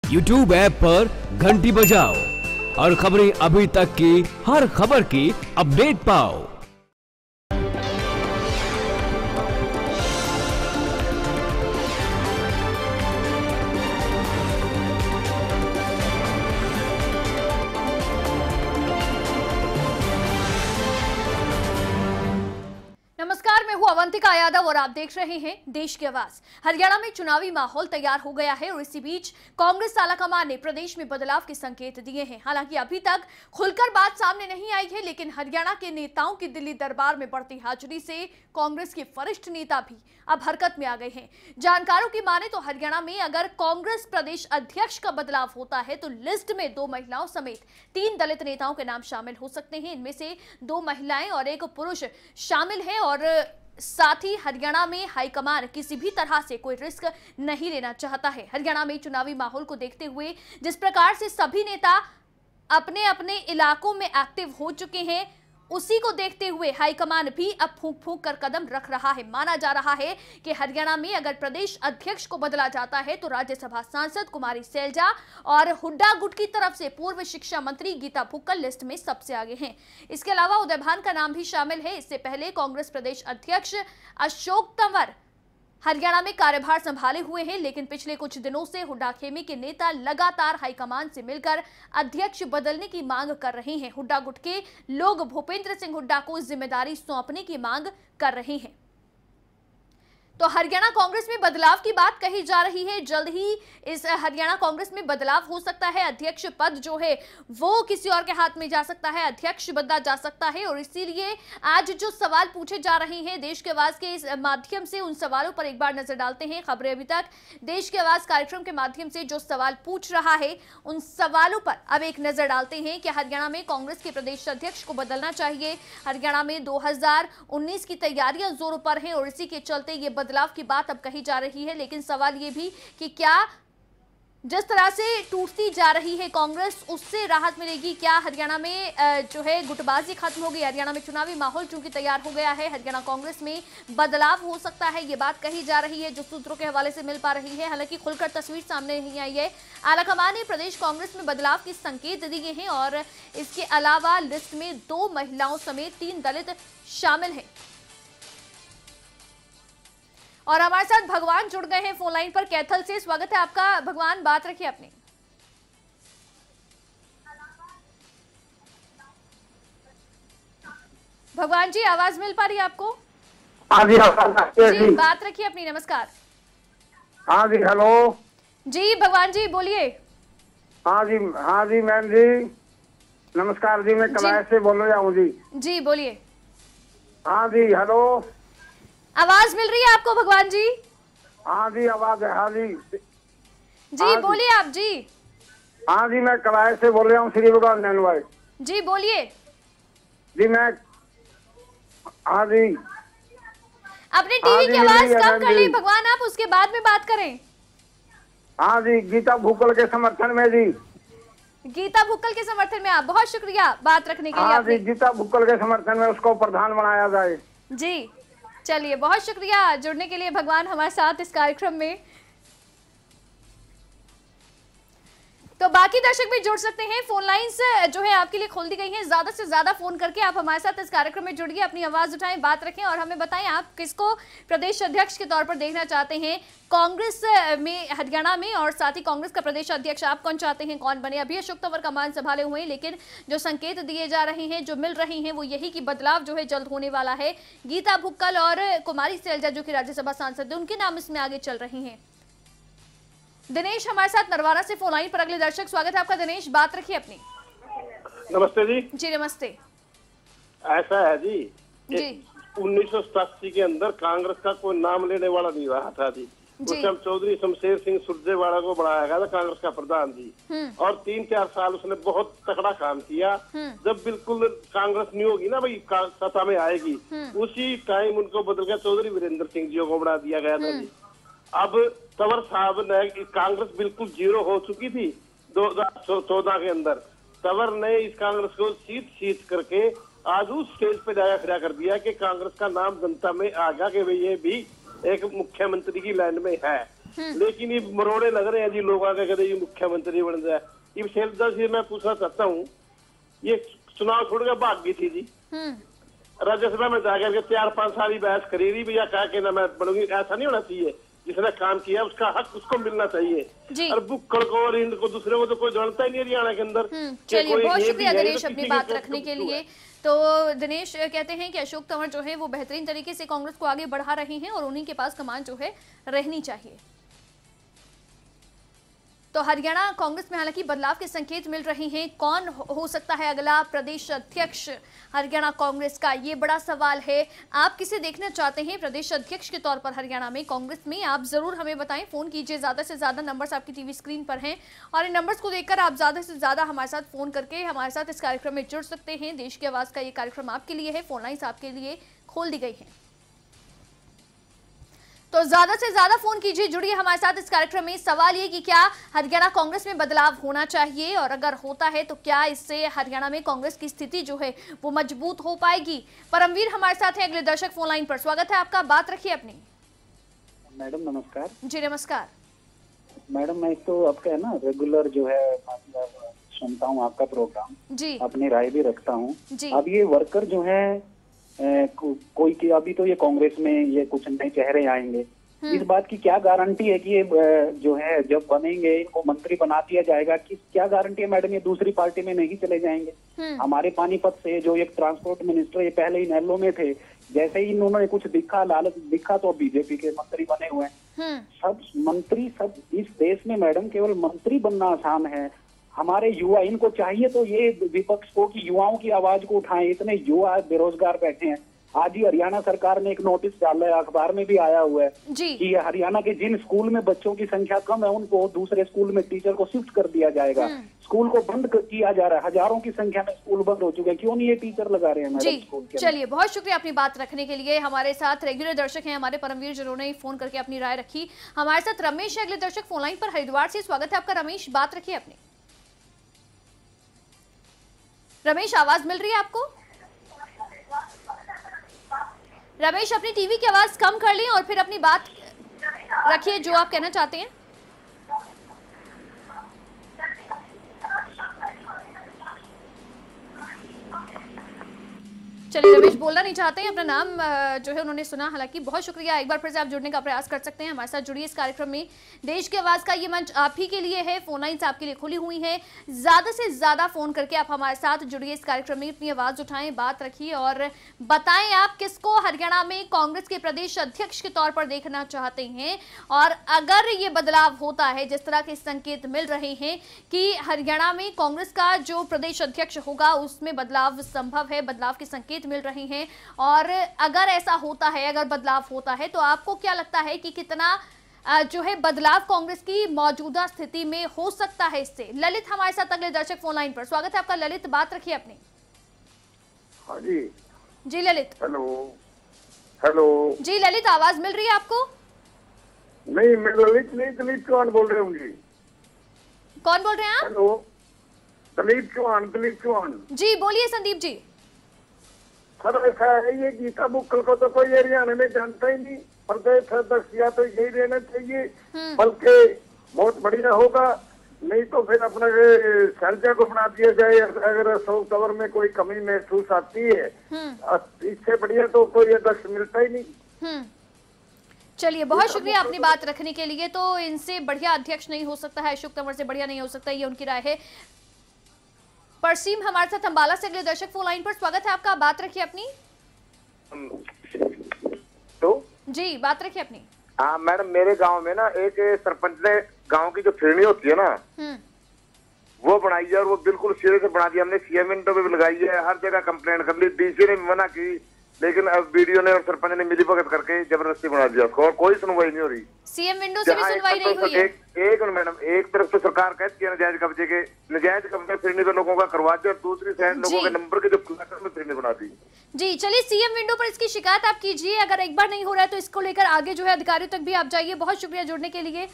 YouTube app पर घंटी बजाओ और खबरें अभी तक की हर खबर की अपडेट पाओ। नमस्कार, मैं हूं अवंतिका यादव और आप देख रहे हैं देश की आवाज। हरियाणा में चुनावी माहौल तैयार हो गया है और इसी बीच कांग्रेस आलाकमान ने प्रदेश में बदलाव के संकेत दिए हैं। हालांकि अभी तक खुलकर बात सामने नहीं आई है, लेकिन हरियाणा के नेताओं की दिल्ली दरबार में बढ़ती हाजिरी से कांग्रेस के वरिष्ठ नेता भी अब हरकत में आ गए हैं। जानकारों की माने तो हरियाणा में अगर कांग्रेस प्रदेश अध्यक्ष का बदलाव होता है तो लिस्ट में 2 महिलाओं समेत 3 दलित नेताओं के नाम शामिल हो सकते हैं। इनमें से 2 महिलाएं और 1 पुरुष शामिल है और साथ ही हरियाणा में हाईकमान किसी भी तरह से कोई रिस्क नहीं लेना चाहता है। हरियाणा में चुनावी माहौल को देखते हुए जिस प्रकार से सभी नेता अपने अपने इलाकों में एक्टिव हो चुके हैं, उसी को देखते हुए हाईकमान भी अब फूंक फूंक कर कदम रख रहा है। माना जा रहा है कि हरियाणा में अगर प्रदेश अध्यक्ष को बदला जाता है तो राज्यसभा सांसद कुमारी सैलजा और हुड्डा गुट की तरफ से पूर्व शिक्षा मंत्री गीता भुक्कल लिस्ट में सबसे आगे हैं। इसके अलावा उदय भान का नाम भी शामिल है। इससे पहले कांग्रेस प्रदेश अध्यक्ष अशोक तंवर हरियाणा में कार्यभार संभाले हुए हैं, लेकिन पिछले कुछ दिनों से हुड्डा खेमे के नेता लगातार हाईकमान से मिलकर अध्यक्ष बदलने की मांग कर रहे हैं। हुड्डा गुट के लोग भूपेंद्र सिंह हुड्डा को जिम्मेदारी सौंपने की मांग कर रहे हैं। तो हरियाणा कांग्रेस में बदलाव की बात कही जा रही है। जल्द ही इस हरियाणा कांग्रेस में बदलाव हो सकता है। अध्यक्ष पद जो है वो किसी और के हाथ में जा सकता है, अध्यक्ष बदला जा सकता है। और इसीलिए आज जो सवाल पूछे जा रहे हैं देश के आवाज के इस माध्यम से, उन सवालों पर एक बार नजर डालते हैं। खबरें अभी तक देश के आवाज कार्यक्रम के माध्यम से जो सवाल पूछ रहा है, उन सवालों पर अब एक नजर डालते हैं कि हरियाणा में कांग्रेस के प्रदेश अध्यक्ष को बदलना चाहिए। हरियाणा में 2019 की तैयारियां जोरों पर हैं और इसी के चलते ये बदलाव की बात अब कही जा रही है। लेकिन सवाल ये भी कि क्या जिस तरह से टूटती जा रही है कांग्रेस, उससे राहत मिलेगी? क्या हरियाणा में जो है गुटबाजी खत्म होगी? हरियाणा में चुनावी माहौल चूंकि तैयार हो गया है, हरियाणा कांग्रेस में बदलाव हो सकता है, ये बात कही जा रही है जो सूत्रों के हवाले से मिल पा रही है। हालांकि खुलकर तस्वीर सामने नहीं आई है। आलाकमान ने प्रदेश कांग्रेस में बदलाव के संकेत दिए हैं और इसके अलावा लिस्ट में 2 महिलाओं समेत 3 दलित शामिल हैं। और हमारे साथ भगवान जुड़ गए हैं फोन लाइन पर कैथल से। स्वागत है आपका भगवान, बात रखिए अपनी। भगवान जी, आवाज मिल पा रही है आपको? हाँ जी, बात रखिए अपनी। नमस्कार। हाँ जी, हेलो जी भगवान जी बोलिए। हाँ जी मैम जी, नमस्कार जी, मैं कलाश से बोल रहा हूँ जी। जी बोलिए। हाँ जी, हेलो, आवाज मिल रही है आपको भगवान जी? हाँ जी, आवाज है। हाँ जी जी बोलिए आप जी। हाँ जी, मैं कलाश से बोल रहा हूँ, श्री भगवान नैनवाई जी बोलिए। जी मैं, हाँ जी, अपने टीवी की आवाज कम कर ली भगवान आप, उसके बाद में बात करें। हाँ जी, गीता भुक्कल के समर्थन में जी। गीता भुक्कल के समर्थन में आप, बहुत शुक्रिया बात रखने के लिए। हाँ जी, गीता भुक्कल के समर्थन में उसको प्रधान बनाया जाए जी। चलिए, बहुत शुक्रिया जुड़ने के लिए भगवान हमारे साथ इस कार्यक्रम में। तो बाकी दर्शक भी जुड़ सकते हैं। फोन लाइंस जो है आपके लिए खोल दी गई हैं। ज्यादा से ज्यादा फोन करके आप हमारे साथ इस कार्यक्रम में जुड़िए, अपनी आवाज उठाएं, बात रखें और हमें बताएं आप किसको प्रदेश अध्यक्ष के तौर पर देखना चाहते हैं कांग्रेस में, हरियाणा में, और साथ ही कांग्रेस का प्रदेश अध्यक्ष आप कौन चाहते हैं कौन बने? अभी अशोक तंवर का मान संभाले हुए हैं, लेकिन जो संकेत दिए जा रहे हैं, जो मिल रहे हैं, वो यही कि बदलाव जो है जल्द होने वाला है। गीता भुक्कल और कुमारी सैलजा जो कि राज्यसभा सांसद है, उनके नाम इसमें आगे चल रहे हैं। दिनेश हमारे साथ नरवारा से फोन लाइन पर अगले दर्शक, स्वागत है आपका दिनेश, बात रखिए अपनी। नमस्ते जी। जी नमस्ते। ऐसा है जी 1987 के अंदर कांग्रेस का कोई नाम लेने वाला नहीं रहा था जी। उस टाइम चौधरी शमशेर सिंह सुरजेवाला को बढ़ाया गया था कांग्रेस का प्रधान जी, और 3-4 साल उसने बहुत तगड़ा काम किया। जब बिल्कुल कांग्रेस नहीं होगी ना भाई, सत्ता में आएगी, उसी टाइम उनको बदल कर चौधरी वीरेंद्र सिंह जी को बढ़ा दिया गया था जी। अब तंवर साहब ने, कांग्रेस बिल्कुल जीरो हो चुकी थी 2014 के अंदर, तंवर ने इस कांग्रेस को सीट करके आज उस स्टेज पे जाया खड़ा कर दिया कि कांग्रेस का नाम जनता में आ गया कि भाई ये भी एक मुख्यमंत्री की लाइन में है। लेकिन ये मरोड़े लग रहे हैं जी लोग आगे कहते ये मुख्यमंत्री बन जाए। ये शैलजा से मैं पूछना चाहता हूँ, ये चुनाव छोड़ कर भाग गई थी जी, राज्यसभा में जाकर के 4-5 साल ही बहस करी रही भैया कहा कि ना मैं बनूंगी। ऐसा नहीं होना चाहिए, जिसने काम किया उसका हक उसको मिलना चाहिए। और बुक्कड़ को और इनको दूसरे को तो कोई जानता ही नहीं हरियाणा के अंदर। चलिए, बहुत शुक्रिया दिनेश अपनी बात रखने के लिए। तो दिनेश कहते हैं कि अशोक तंवर जो है वो बेहतरीन तरीके से कांग्रेस को आगे बढ़ा रहे हैं और उन्हीं के पास कमान जो है रहनी चाहिए। तो हरियाणा कांग्रेस में हालांकि बदलाव के संकेत मिल रहे हैं। कौन हो सकता है अगला प्रदेश अध्यक्ष हरियाणा कांग्रेस का, ये बड़ा सवाल है। आप किसे देखना चाहते हैं प्रदेश अध्यक्ष के तौर पर हरियाणा में कांग्रेस में, आप जरूर हमें बताएं। फोन कीजिए, ज्यादा से ज्यादा नंबर्स आपकी टीवी स्क्रीन पर हैं और इन नंबर्स को देखकर आप ज्यादा से ज्यादा हमारे साथ फोन करके हमारे साथ इस कार्यक्रम में जुड़ सकते हैं। देश की आवाज का ये कार्यक्रम आपके लिए है, फोन लाइन्स आपके लिए खोल दी गई है, तो ज्यादा से ज्यादा फोन कीजिए, जुड़िए हमारे साथ इस कार्यक्रम में। सवाल ये कि क्या हरियाणा कांग्रेस में बदलाव होना चाहिए और अगर होता है तो क्या इससे हरियाणा में कांग्रेस की स्थिति जो है वो मजबूत हो पाएगी। परमवीर हमारे साथ हैं अगले दर्शक फोन लाइन पर, स्वागत है आपका, बात रखिए अपनी। मैडम नमस्कार। जी नमस्कार मैडम, मैं तो आपका है ना रेगुलर जो है मतलब सुनता हूँ आपका प्रोग्राम जी, अपनी राय भी रखता हूँ। जी। अब ये वर्कर जो है कोई की अभी तो ये कांग्रेस में ये कुछ नए चेहरे आएंगे, इस बात की क्या गारंटी है कि ये जो है जब बनेंगे इनको मंत्री बना दिया जाएगा, कि क्या गारंटी है मैडम ये दूसरी पार्टी में नहीं चले जाएंगे। हमारे पानीपत से जो एक ट्रांसपोर्ट मिनिस्टर ये पहले ही नैलो में थे, जैसे ही इन्होंने कुछ दिखा लालच दिखा तो बीजेपी के मंत्री बने हुए हैं। सब मंत्री सब इस देश में मैडम केवल मंत्री बनना आसान है। हमारे युवा, इनको चाहिए तो ये विपक्ष को कि युवाओं की आवाज को उठाएं। इतने युवा बेरोजगार बैठे हैं। आज ही हरियाणा सरकार ने एक नोटिस डाला है, अखबार में भी आया हुआ है कि हरियाणा के जिन स्कूल में बच्चों की संख्या कम है उनको दूसरे स्कूल में टीचर को शिफ्ट कर दिया जाएगा। स्कूल को बंद किया जा रहा है, हजारों की संख्या में स्कूल बंद हो चुके हैं। क्यों नहीं ये टीचर लगा रहे हैं मैडम स्कूल के? चलिए, बहुत शुक्रिया अपनी बात रखने के लिए। हमारे साथ रेगुलर दर्शक हैं हमारे परमवीर, जिन्होंने फोन करके अपनी राय रखी। हमारे साथ रमेश है अगले दर्शक फोन लाइन पर हरिद्वार से, स्वागत है आपका रमेश, बात रखिए अपनी। रमेश, आवाज मिल रही है आपको? रमेश, अपनी टीवी की आवाज कम कर लें और फिर अपनी बात रखिए जो आप कहना चाहते हैं। चलिए, रमेश बोलना नहीं चाहते हैं, अपना नाम जो है उन्होंने सुना। हालांकि बहुत शुक्रिया, एक बार फिर से आप जुड़ने का प्रयास कर सकते हैं, हमारे साथ जुड़िए इस कार्यक्रम में। देश की आवाज का ये मंच आप ही के लिए है, फोन लाइन्स आपके लिए खुली हुई है। ज्यादा से ज्यादा फोन करके आप हमारे साथ जुड़िए इस कार्यक्रम में, अपनी आवाज उठाएं, बात रखिए और बताएं आप किसको हरियाणा में कांग्रेस के प्रदेश अध्यक्ष के तौर पर देखना चाहते हैं। और अगर ये बदलाव होता है, जिस तरह के संकेत मिल रहे हैं कि हरियाणा में कांग्रेस का जो प्रदेश अध्यक्ष होगा उसमें बदलाव संभव है, बदलाव के संकेत मिल रहे हैं, और अगर ऐसा होता है, अगर बदलाव होता है तो आपको क्या लगता है कि कितना जो है बदलाव कांग्रेस की मौजूदा स्थिति में हो सकता है इससे? ललित हमारे साथ अगले दर्शक फोन लाइन पर, स्वागत है आपका ललित, बात रखिए अपनी। हाँ जी। जी ललित। Hello hello. जी ललित, आवाज मिल रही है आपको? नहीं, मैं ललित नहीं, दिलीप चौहान बोल रहे होंगे। कौन बोल रहे हैं आप? हेलो, दिलीप चौहान, दिलीप चौहान जी, बोलिए संदीप जी। सर ऐसा है, ये गीता बुक्कल को तो कोई हरियाणा में जानता ही नहीं, प्रदेश अध्यक्ष या तो यही रहना चाहिए, बल्कि बहुत बढ़िया होगा। नहीं तो फिर अपना शैलजा को बना दिया जाए अगर अशोक तंवर में कोई कमी महसूस आती है। इससे बढ़िया तो कोई अध्यक्ष मिलता ही नहीं। चलिए, बहुत शुक्रिया अपनी बात रखने के लिए। तो इनसे बढ़िया अध्यक्ष नहीं हो सकता है, अशोक तंवर से बढ़िया नहीं हो सकता, ये उनकी राय है। परसीम हमारे साथ अंबाला से अगले दर्शक फोन लाइन पर, स्वागत है आपका, बात रखिए अपनी। तो जी, बात रखिए अपनी। हाँ मैडम, मेरे गांव में ना एक सरपंच ने गांव की जो फिरनी होती है ना वो बनाई है, और वो बिल्कुल सिरे से बना दिया। हमने सीएम विंडो पे भी लगाई है, हर जगह कंप्लेंट कर ली, डीसी ने मना की, लेकिन अब वीडियो ने और सरपंच ने मिलीभगत करके जबरदस्ती बना दिया उसको, और कोई सुनवाई नहीं हो रही। सीएम विंडो से भी सुनवाई नहीं हुई है। एक मैडम, एक तरफ तो सरकार कहती है नजायज कब्जे फिरनी पे लोगों का करवा दिया, और दूसरी साइड लोगों के नंबर के जो फिरनी बना दी। जी चलिए, सीएम विंडो पर इसकी शिकायत आप कीजिए, अगर एक बार नहीं हो रहा है तो इसको लेकर आगे जो है अधिकारियों तक भी आप जाइए। बहुत शुक्रिया जुड़ने के लिए।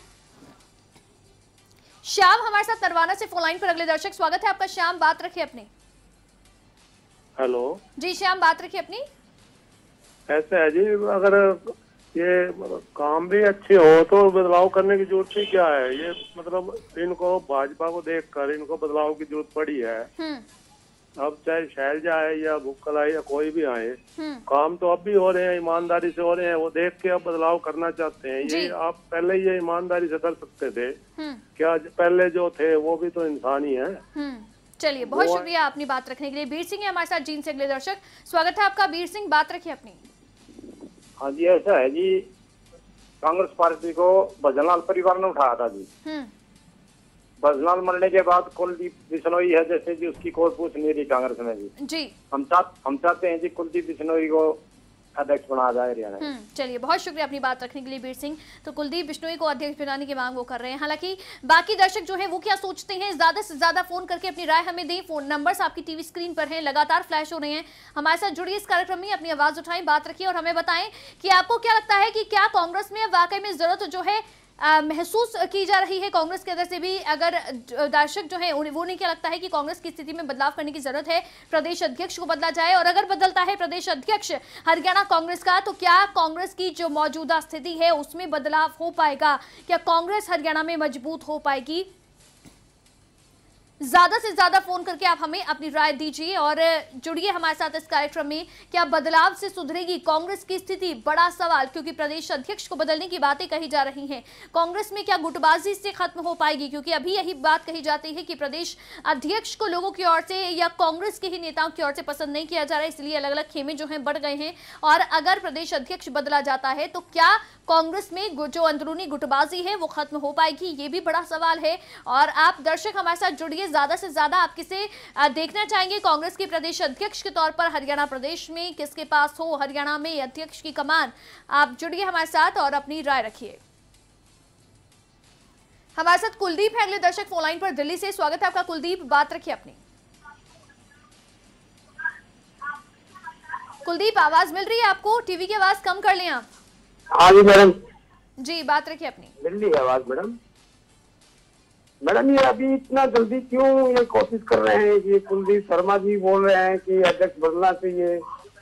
श्याम हमारे साथ नरवाना से फोन लाइन पर अगले दर्शक, स्वागत है आपका श्याम, बात रखिए अपनी। हेलो जी श्याम, बात रखिए अपनी। ऐसा है जी, अगर ये मतलब काम भी अच्छे हो तो बदलाव करने की जरूरत ही क्या है। ये मतलब इनको भाजपा को देखकर इनको बदलाव की जरूरत पड़ी है। अब चाहे शैलजा आए या भुक्कल आए या कोई भी आए, काम तो अब भी हो रहे हैं, ईमानदारी से हो रहे हैं। वो देख के अब बदलाव करना चाहते हैं। ये आप पहले ये ईमानदारी से कर सकते थे क्या? पहले जो थे वो भी तो इंसान ही है। चलिए, बहुत शुक्रिया अपनी बात रखने के लिए। बीर सिंह है हमारे साथ जींद से अगले दर्शक, स्वागत है आपका। बीर सिंह, बात रखिए अपनी। हाँ जी, ऐसा है जी, कांग्रेस पार्टी को भजनलाल परिवार ने उठाया था जी। भजनलाल मरने के बाद कुलदीप बिश्नोई है जैसे जी, उसकी कोई पूछ नहीं रही कांग्रेस में जी। हम चाहते हैं जी कुलदीप बिश्नोई को अध्यक्ष बनाया जाए हरियाणा। चलिए, बहुत शुक्रिया अपनी बात रखने के लिए बीर सिंह। तो कुलदीप बिश्नोई को अध्यक्ष बनाने की मांग वो कर रहे हैं। हालांकि बाकी दर्शक जो है वो क्या सोचते हैं, ज्यादा से ज्यादा फोन करके अपनी राय हमें दें। फोन नंबर्स आपकी टीवी स्क्रीन पर हैं, लगातार फ्लैश हो रहे हैं। हमारे साथ जुड़िए इस कार्यक्रम में, अपनी आवाज उठाएं, बात रखिए और हमें बताएं कि आपको क्या लगता है कि क्या कांग्रेस में वाकई में जरूरत जो है महसूस की जा रही है कांग्रेस के अंदर से भी। अगर दर्शक जो है वो नहीं क्या लगता है कि कांग्रेस की स्थिति में बदलाव करने की जरूरत है, प्रदेश अध्यक्ष को बदला जाए, और अगर बदलता है प्रदेश अध्यक्ष हरियाणा कांग्रेस का तो क्या कांग्रेस की जो मौजूदा स्थिति है उसमें बदलाव हो पाएगा? क्या कांग्रेस हरियाणा में मजबूत हो पाएगी? ज्यादा से ज्यादा फोन करके आप हमें अपनी राय दीजिए और जुड़िए हमारे साथ इस कार्यक्रम में। क्या बदलाव से सुधरेगी कांग्रेस की स्थिति? बड़ा सवाल, क्योंकि प्रदेश अध्यक्ष को बदलने की बातें कही जा रही हैं। कांग्रेस में क्या गुटबाजी से खत्म हो पाएगी? क्योंकि अभी यही बात कही जाती है कि प्रदेश अध्यक्ष को लोगों की ओर से या कांग्रेस के ही नेताओं की ओर से पसंद नहीं किया जा रहा है, इसलिए अलग अलग खेमे जो है बढ़ गए हैं। और अगर प्रदेश अध्यक्ष बदला जाता है तो क्या कांग्रेस में जो अंदरूनी गुटबाजी है वो खत्म हो पाएगी? ये भी बड़ा सवाल है। और आप दर्शक हमारे साथ जुड़िए, ज्यादा से ज्यादा आप किसे देखना चाहेंगे कांग्रेस के प्रदेश अध्यक्ष के तौर पर हरियाणा प्रदेश में, किसके पास हो हरियाणा में अध्यक्ष की कमान? आप जुड़िए हमारे साथ और अपनी राय रखिए। हमारे साथ कुलदीप है अगले दर्शक फोन लाइन पर दिल्ली से, स्वागत है आपका कुलदीप, बात रखिए अपनी। कुलदीप, आवाज मिल रही है आपको? टीवी की आवाज कम कर लें आप। हाँ जी मैडम जी, बात रखिए अपनी। मिल रही है आवाज मैडम। मैडम ये अभी इतना जल्दी क्यों ये कोशिश कर रहे हैं कि कुलदीप शर्मा जी बोल रहे हैं कि अध्यक्ष बदलना चाहिए,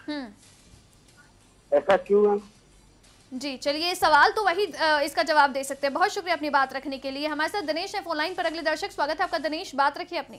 ऐसा क्यों है? जी चलिए, सवाल तो वही इसका जवाब दे सकते हैं। बहुत शुक्रिया अपनी बात रखने के लिए। हमारे साथ दिनेश है फोन लाइन पर अगले दर्शक, स्वागत है आपका दिनेश, बात रखिए अपनी।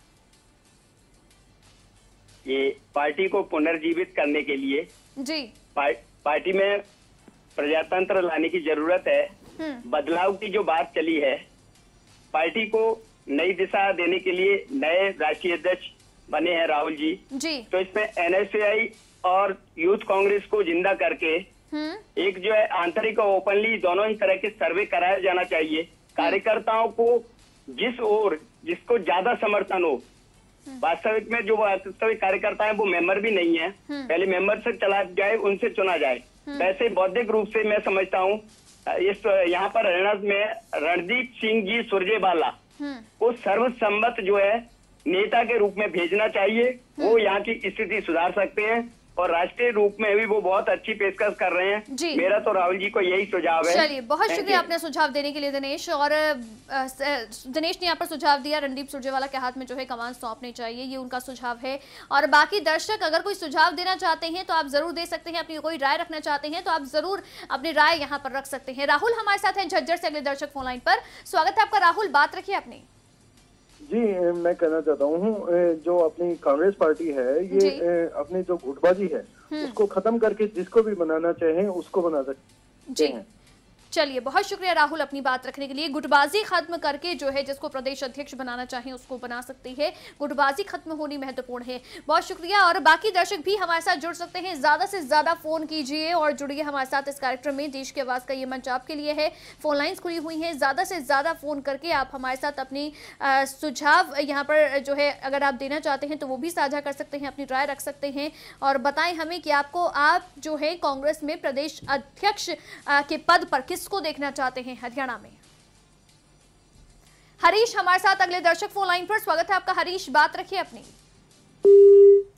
ये पार्टी को पुनर्जीवित करने के लिए जी पार्टी में प्रजातंत्र लाने की जरूरत है। बदलाव की जो बात चली है, पार्टी को नई दिशा देने के लिए नए राष्ट्रीय अध्यक्ष बने हैं राहुल जी। तो इसमें एनएसयूआई और यूथ कांग्रेस को जिंदा करके एक जो है आंतरिक और ओपनली दोनों ही तरह के सर्वे कराया जाना चाहिए। कार्यकर्ताओं को जिसको ज्यादा समर्थन हो, वास्तविक में जो वास्तविक कार्यकर्ता है वो मेंबर भी नहीं है, पहले मेंबर से चला जाए, उनसे चुना जाए। वैसे बौद्धिक रूप से मैं समझता हूँ इस यहाँ पर हरियाणा में रणदीप सिंह जी सुरजेवाला को सर्वसम्मत जो है नेता के रूप में भेजना चाहिए। वो यहाँ की स्थिति सुधार सकते हैं और राष्ट्रीय रूप में भी वो बहुत अच्छी पेशकश कर रहे हैं। मेरा तो राहुल जी को यही सुझाव है। चलिए, बहुत शुक्रिया आपने सुझाव देने के लिए दिनेश। और दिनेश ने यहाँ पर सुझाव दिया रणदीप सुरजेवाला के हाथ में जो है कमान सौंपनी चाहिए, ये उनका सुझाव है। और बाकी दर्शक अगर कोई सुझाव देना चाहते हैं तो आप जरूर दे सकते हैं, अपनी कोई राय रखना चाहते हैं तो आप जरूर अपनी राय यहाँ पर रख सकते हैं। राहुल हमारे साथ है झज्जर से अगले दर्शक फोन लाइन पर, स्वागत है आपका राहुल, बात रखिए अपनी। जी, मैं कहना चाहता हूँ जो अपनी कांग्रेस पार्टी है ये अपनी जो गुटबाजी है उसको खत्म करके जिसको भी बनाना चाहे उसको बना सकते हैं। चलिए, बहुत शुक्रिया राहुल अपनी बात रखने के लिए। गुटबाजी खत्म करके जो है जिसको प्रदेश अध्यक्ष बनाना चाहें उसको बना सकती है, गुटबाजी खत्म होनी महत्वपूर्ण है। बहुत शुक्रिया। और बाकी दर्शक भी हमारे साथ जुड़ सकते हैं, ज्यादा से ज्यादा फोन कीजिए और जुड़िए हमारे साथ इस कार्यक्रम में। देश की आवाज का ये मंच आपके लिए है, फोन लाइन्स खुली हुई हैं, ज्यादा से ज्यादा फोन करके आप हमारे साथ अपनी सुझाव यहाँ पर जो है अगर आप देना चाहते हैं तो वो भी साझा कर सकते हैं, अपनी राय रख सकते हैं और बताएं हमें कि आप जो है कांग्रेस में प्रदेश अध्यक्ष के पद पर किसको देखना चाहते हैं हरियाणा में। हरीश हमारे साथ अगले दर्शक फोन लाइन पर, स्वागत है आपका हरीश, बात रखिए अपनी।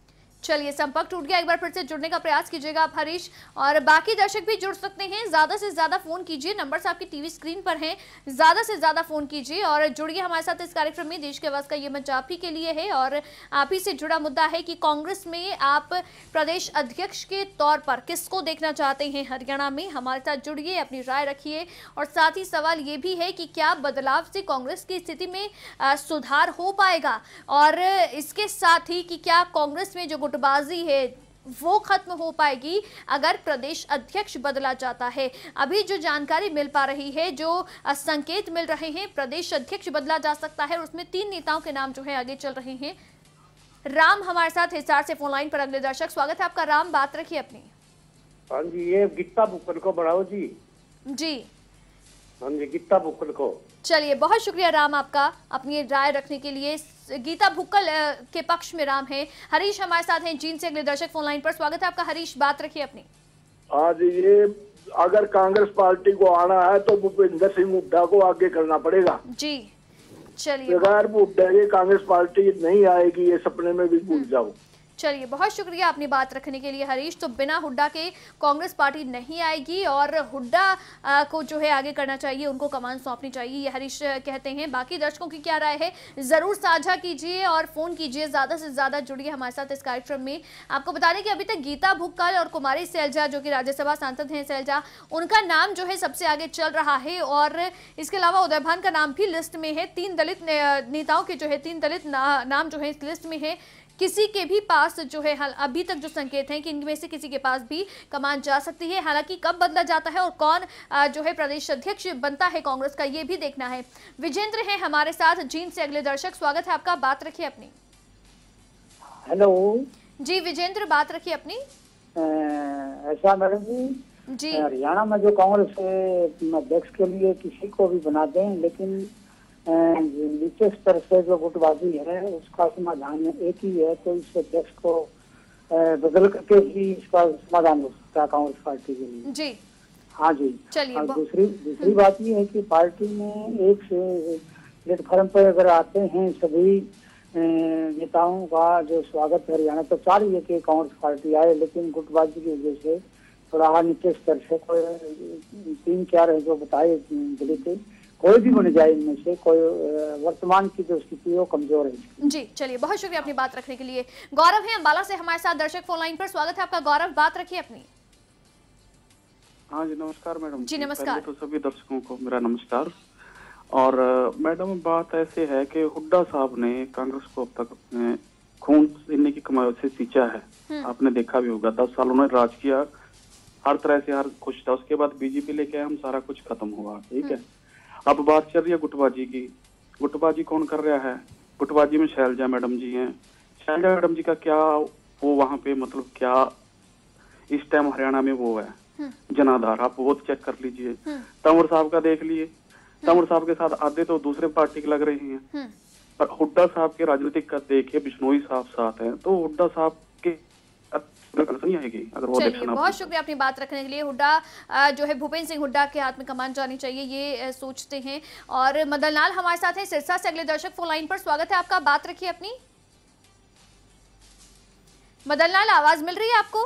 चलिए, संपर्क टूट गया, एक बार फिर से जुड़ने का प्रयास कीजिएगा आप हरीश, और बाकी दर्शक भी जुड़ सकते हैं। ज्यादा से ज्यादा फोन कीजिए, नंबर्स आपकी टीवी स्क्रीन पर हैं, ज्यादा से ज्यादा फोन कीजिए और जुड़िए हमारे साथ इस कार्यक्रम में। देश के आवाज का ये मंच आप ही के लिए है और आप ही से जुड़ा मुद्दा है कि कांग्रेस में आप प्रदेश अध्यक्ष के तौर पर किसको देखना चाहते हैं हरियाणा में। हमारे साथ जुड़िए, अपनी राय रखिए, और साथ ही सवाल ये भी है कि क्या बदलाव से कांग्रेस की स्थिति में सुधार हो पाएगा, और इसके साथ ही कि क्या कांग्रेस में जो गुटबाजी है वो खत्म हो पाएगी अगर प्रदेश अध्यक्ष बदला जाता है। अभी जो जानकारी मिल पा रही है, जो संकेत मिल रहे हैं, प्रदेश अध्यक्ष बदला जा सकता है और उसमें 3 नेताओं के नाम जो है आगे चल रहे हैं। राम हमारे साथ हिसार से फोन लाइन पर अगले दर्शक, स्वागत है आपका राम, बात रखिए अपनी। हाँ जी, ये गीता बुक्कल को बढ़ाओ जी। जी हाँ जी, गीता बुक्कल को। चलिए, बहुत शुक्रिया राम आपका अपनी राय रखने के लिए। गीता भुक्कल के पक्ष में राम है। हरीश हमारे साथ हैं जींद से अगले दर्शक फोन लाइन पर, स्वागत है आपका हरीश, बात रखिए अपनी। आज ये अगर कांग्रेस पार्टी को आना है तो भूपेंद्र सिंह हुड्डा को आगे करना पड़ेगा जी। चलिए, बगैर हुड्डा के कांग्रेस पार्टी नहीं आएगी, ये सपने में भी भूल जाओ। चलिए, बहुत शुक्रिया अपनी बात रखने के लिए हरीश। तो बिना हुड्डा के कांग्रेस पार्टी नहीं आएगी और हुड्डा को जो है आगे करना चाहिए, उनको कमान सौंपनी चाहिए, ये हरीश कहते हैं। बाकी दर्शकों की क्या राय है जरूर साझा कीजिए और फोन कीजिए, ज्यादा से ज्यादा जुड़िए हमारे साथ इस कार्यक्रम में। आपको बता दें कि अभी तक गीता भुक्कल और कुमारी सैलजा जो कि राज्यसभा सांसद हैं सैलजा, उनका नाम जो है सबसे आगे चल रहा है और इसके अलावा उदय भान का नाम भी लिस्ट में है। 3 दलित नेताओं के जो है 3 दलित नाम जो है इस लिस्ट में है। किसी के भी पास जो है अभी तक जो संकेत हैं कि इनमें से किसी के पास भी कमान जा सकती है। हालांकि कब बदला जाता है और कौन जो है प्रदेश अध्यक्ष बनता है कांग्रेस का, ये भी देखना है। विजेंद्र हैं हमारे साथ जींद से अगले दर्शक, स्वागत है आपका, बात रखिए अपनी। हेलो जी विजेंद्र, बात रखिए अपनी। ऐसा मैडम जी, हरियाणा में जो कांग्रेस अध्यक्ष के लिए किसी को भी बना दें, लेकिन नीचे स्तर से जो गुटबाजी है उसका समाधान एक ही है, तो इस अध्यक्ष को बदल करके ही इसका समाधान हो सकता है कांग्रेस पार्टी के लिए जी। हाँ जी। चलिए, दूसरी बात ये है कि पार्टी में एक से प्लेटफॉर्म पर अगर आते हैं सभी नेताओं का जो स्वागत है हरियाणा, तो चाहिए कि कांग्रेस पार्टी आए, लेकिन गुटबाजी की वजह से थोड़ा नीचे स्तर से कोई 3-4 है जो बताए दलित, कोई भी बन जाए इनमें से, कोई वर्तमान की जो स्थिति है वो कमजोर है जी। चलिए, बहुत शुक्रिया अपनी बात रखने के लिए। गौरव है अंबाला से हमारे साथ दर्शक फोन लाइन पर, स्वागत है आपका गौरव, बात रखिए अपनी। हाँ जी, नमस्कार मैडम जी। नमस्कार। तो सभी दर्शकों को मेरा नमस्कार। और मैडम बात ऐसे है कि हुड्डा साहब ने कांग्रेस को अब तक खून पीने की कमाई से सींचा है। आपने देखा भी होगा, 10 साल उन्होंने राज किया, हर तरह से हर कुछ था। उसके बाद बीजेपी लेके आए हम, सारा कुछ खत्म हुआ, ठीक है। अब बात चल रही है गुटबाजी की। गुटबाजी कौन कर रहा है? गुटबाजी में शैलजा मैडम जी हैं। शैलजा मैडम जी का क्या वो वहाँ पे मतलब क्या इस टाइम हरियाणा में वो है जनाधार, आप वो चेक कर लीजिए। तंवर साहब का देख लिए, तंवर साहब के साथ आधे तो दूसरे पार्टी के लग रहे हैं, पर हुड्डा साहब के राजनीतिक का देखिए, बिश्नोई साहब साथ हैं, तो हुड्डा साहब के नहीं आएगी अगर वो। चलिए, बहुत शुक्रिया अपनी बात रखने के लिए। हुड्डा जो है भूपेंद्र सिंह हुड्डा के हाथ में कमान जानी चाहिए, ये सोचते हैं। और मदन लाल हमारे साथ हैं सिरसा से अगले दर्शक फोन लाइन पर, स्वागत है आपका, बात रखिए अपनी। मदन लाल, आवाज मिल रही है आपको?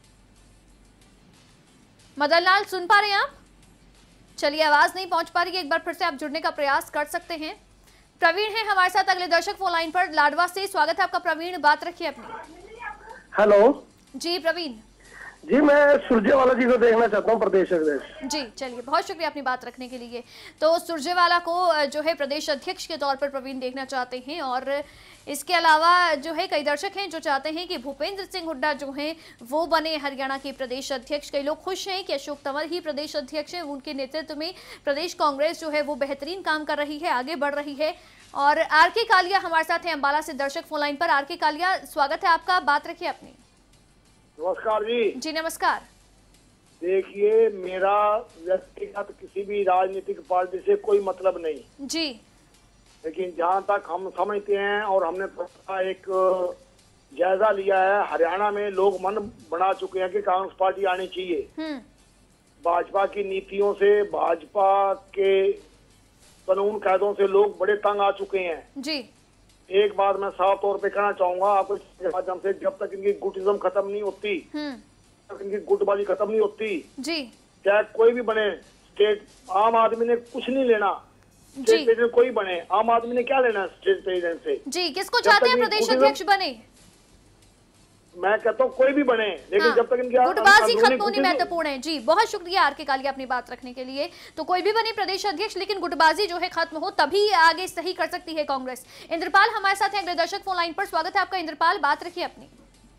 मदन लाल, सुन पा रहे हैं आप? चलिए, आवाज नहीं पहुंच पा रही है, एक बार फिर से आप जुड़ने का प्रयास कर सकते हैं। प्रवीण है हमारे साथ अगले दर्शक फोन लाइन पर, लाडवा से, स्वागत है आपका प्रवीण, बात रखिए अपनी। हेलो जी प्रवीण जी, मैं सुरजेवाला जी को देखना चाहता हूँ प्रदेश अध्यक्ष जी। चलिए, बहुत शुक्रिया अपनी बात रखने के लिए। तो सुरजेवाला को जो है प्रदेश अध्यक्ष के तौर पर प्रवीण देखना चाहते हैं, और इसके अलावा जो है कई दर्शक हैं जो चाहते हैं कि भूपेंद्र सिंह हुड्डा जो हैं वो बने हरियाणा के प्रदेश अध्यक्ष। कई लोग खुश हैं कि अशोक तंवर ही प्रदेश अध्यक्ष है, उनके नेतृत्व में प्रदेश कांग्रेस जो है वो बेहतरीन काम कर रही है, आगे बढ़ रही है। और आर.के. कालिया हमारे साथ हैं अंबाला से दर्शक फोन लाइन पर। आर.के. कालिया, स्वागत है आपका, बात रखिए अपनी। नमस्कार जी। जी नमस्कार। देखिए, मेरा व्यक्तिगत किसी भी राजनीतिक पार्टी से कोई मतलब नहीं जी, लेकिन जहाँ तक हम समझते हैं और हमने एक जायजा लिया है, हरियाणा में लोग मन बना चुके हैं कि कांग्रेस पार्टी आनी चाहिए। भाजपा की नीतियों से, भाजपा के कानून कायदों से लोग बड़े तंग आ चुके हैं जी। एक बात मैं साफ तौर पे कहना चाहूंगा आपको इसके माध्यम से, जब तक इनकी गुटिज्म खत्म नहीं होती, तक इनकी गुटबाजी खत्म नहीं होती जी, चाहे कोई भी बने स्टेट, आम आदमी ने कुछ नहीं लेना। स्टेट प्रेसिडेंट कोई बने, आम आदमी ने क्या लेना स्टेट प्रेसिडेंट से? जी, किसको चाहते हैं प्रदेश अध्यक्ष बने? मैं कहता हूँ कोई भी बने, लेकिन जब तक इनकी गुटबाजी खत्म होनी महत्वपूर्ण है। जी, बहुत शुक्रिया आर के कालिया अपनी बात रखने के लिए। तो कोई भी बने प्रदेश अध्यक्ष, लेकिन गुटबाजी जो है खत्म हो, तभी आगे सही कर सकती है कांग्रेस। इंद्रपाल हमारे साथ हैं, अगले दर्शक फोन लाइन पर। स्वागत है आपका इंद्रपाल, बात रखिए अपनी।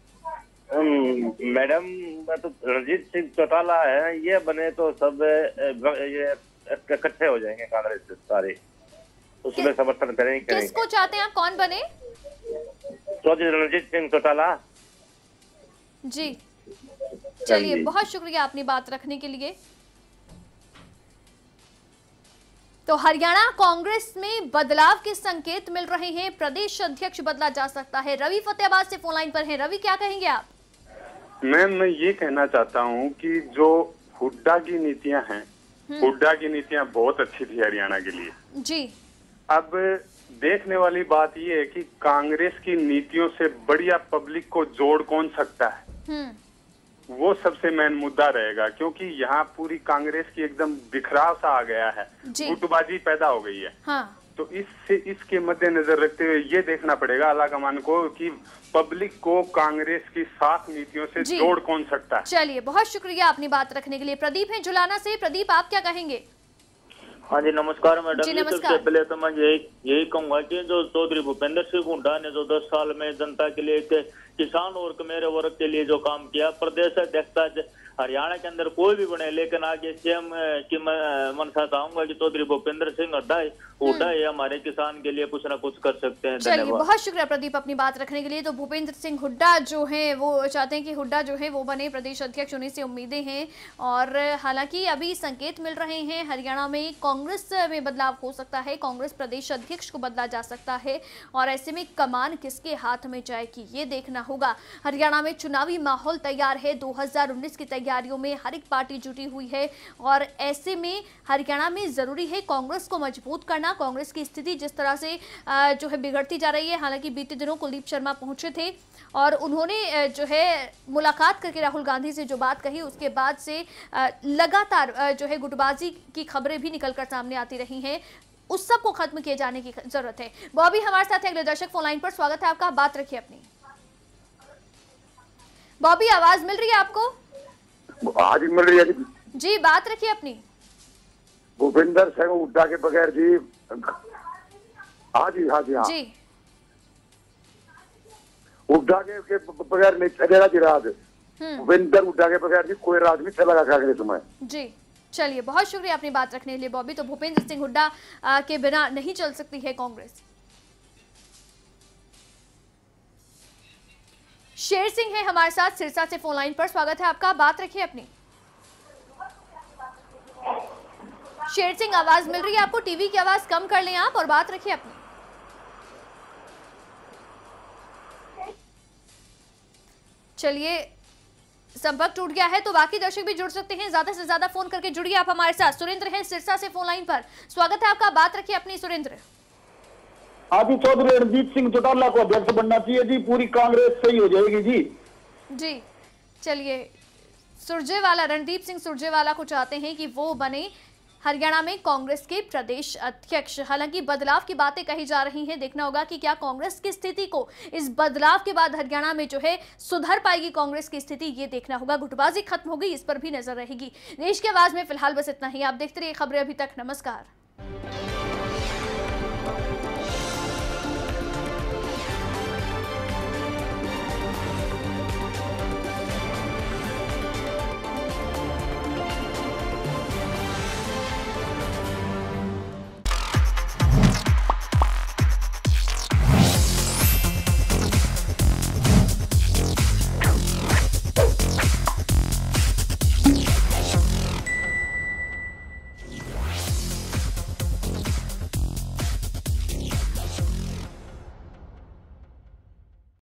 मैडम, मैं तो रणजीत सिंह चौटाला है, ये बने तो सब ये इकट्ठे हो जाएंगे कांग्रेस से सारे, उसमें समर्थन करेंगे। किसको चाहते हैं आप, कौन बने? चौधरी रणजीत सिंह चौटाला जी, चलिए बहुत शुक्रिया अपनी बात रखने के लिए। तो हरियाणा कांग्रेस में बदलाव के संकेत मिल रहे हैं, प्रदेश अध्यक्ष बदला जा सकता है। रवि फतेहाबाद से फोन लाइन पर हैं। रवि, क्या कहेंगे आप? मैम, मैं ये कहना चाहता हूँ कि जो हुड्डा की नीतियां हैं, हुड्डा की नीतियां बहुत अच्छी थी हरियाणा के लिए जी। अब देखने वाली बात ये है कि कांग्रेस की नीतियों से बढ़िया पब्लिक को जोड़ कौन सकता है, वो सबसे मेन मुद्दा रहेगा। क्योंकि यहाँ पूरी कांग्रेस की एकदम बिखराव सा आ गया है, गुटबाजी पैदा हो गई है। हाँ। तो इसके मद्देनजर रखते हुए ये देखना पड़ेगा आलाकमान को कि पब्लिक को कांग्रेस की साफ नीतियों से जोड़ कौन सकता है। चलिए, बहुत शुक्रिया अपनी बात रखने के लिए। प्रदीप है जुलाना से। प्रदीप, आप क्या कहेंगे? हाँ जी, नमस्कार मैडम जी। सबसे पहले तो मैं यही कहूंगा कि जो चौधरी भूपेंद्र सिंह हुड्डा ने जो 10 साल में जनता के लिए, किसान और मेरे वर्ग के लिए जो काम किया, प्रदेश अध्यक्षता हरियाणा के अंदर कोई भी बने, लेकिन आगे सीएम की मैं मनसा चाहूंगा कि चौधरी भूपेंद्र सिंह हुड्डा ये हमारे किसान के लिए कुछ ना कुछ कर सकते हैं। चलिए, बहुत शुक्रिया प्रदीप अपनी बात रखने के लिए। तो भूपेंद्र सिंह हुड्डा जो है वो चाहते हैं कि हुड्डा जो है वो बने प्रदेश अध्यक्ष, उन्हीं से उम्मीदें हैं। और हालांकि अभी संकेत मिल रहे हैं हरियाणा में कांग्रेस में बदलाव हो सकता है, कांग्रेस प्रदेश अध्यक्ष को बदला जा सकता है। और ऐसे में कमान किसके हाथ में जाएगी ये देखना होगा। हरियाणा में चुनावी माहौल तैयार है, 2019 की तैयारियों में हर एक पार्टी जुटी हुई है। और ऐसे में हरियाणा में जरूरी है कांग्रेस को मजबूत करना। कांग्रेस की स्थिति जिस तरह से जो है बिगड़ती जा रही है, हालांकि बीते दिनों कुलदीप शर्मा पहुंचे थे और उन्होंने जो है मुलाकात करके राहुल गांधी से जो बात कही, उसके बाद से लगातार जो है गुटबाजी की खबरें भी निकलकर सामने आती रही हैं। उस सब को खत्म किए जाने की जरूरत है। बॉबी हमारे साथ है, अगले दर्शक फोन लाइन पर। स्वागत है आपका, बात रखिए अपनी। बॉबी, आवाज मिल रही है आपको? आज मिल रही है जी, बात रखिए अपनी। भूपेंद्र सिंह हुड्डा के बगैर जी, हाँ जी जी, हुड्डा के बगैर नहीं चलेगा जी राज। भूपेंद्र हुड्डा के बगैर जी कोई राज नहीं चलेगा कांग्रेस में जी। चलिए, बहुत शुक्रिया अपनी बात रखने के लिए बॉबी। तो भूपेंद्र सिंह हुड्डा के बिना नहीं चल सकती है कांग्रेस। शेर सिंह है हमारे साथ सिरसा से फोन लाइन पर। स्वागत है आपका, बात रखिए अपनी। शेर सिंह, आवाज मिल रही है आपको? टीवी की आवाज कम कर लें आप और बात रखिए अपनी। चलिए, संपर्क टूट गया है, तो बाकी दर्शक भी जुड़ सकते हैं। ज्यादा से ज्यादा फोन करके जुड़िए आप हमारे साथ। सुरेंद्र है सिरसा से फोन लाइन पर। स्वागत है आपका, बात रखिए अपनी सुरेंद्र। आदि चौधरी रणजीत सिंह चौटाला को अध्यक्ष बनना चाहिए जी, पूरी कांग्रेस सही हो जाएगी जी। जी, चलिए, सुरजेवाला, रणदीप सिंह सुरजेवाला को चाहते हैं कि वो बने हरियाणा में कांग्रेस के प्रदेश अध्यक्ष। हालांकि बदलाव की बातें कही जा रही हैं, देखना होगा कि क्या कांग्रेस की स्थिति को इस बदलाव के बाद हरियाणा में जो है सुधर पाएगी कांग्रेस की स्थिति, ये देखना होगा। गुटबाजी खत्म हो गई, इस पर भी नजर रहेगी। देश की आवाज में फिलहाल बस इतना ही। आप देखते रहिए खबरें अभी तक। नमस्कार।